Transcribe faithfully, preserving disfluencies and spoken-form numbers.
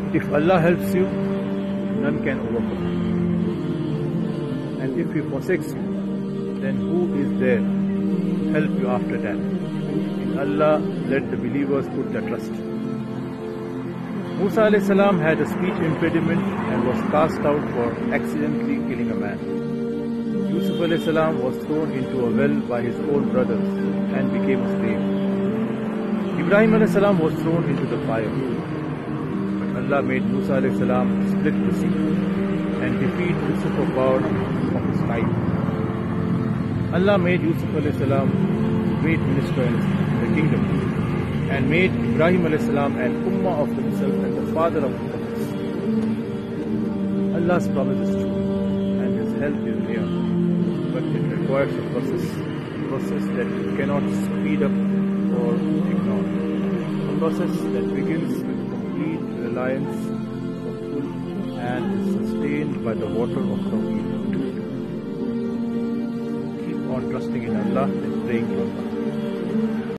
If Allah helps you, none can overcome you. And if He forsakes you, then who is there to help you after that? In Allah, let the believers put their trust. Musa alayhi salam had a speech impediment and was cast out for accidentally killing a man. Yusuf alayhi salam was thrown into a well by his own brothers and became a slave. Ibrahim alayhi salam was thrown into the fire. But Allah made Musa alayhi salam split the sea and defeat Yusuf power from his right. Allah made Yusuf alayhi salam great minister in the kingdom and made Ibrahim alayhi salam an ummah of himself and the father of the prophets. Allah's promise is true and His help is near, but it requires a process, a process that you cannot speed up or ignore. A process that begins with complete reliance of full and is sustained by the water of Tawheed. Keep on trusting in Allah and praying to Allah.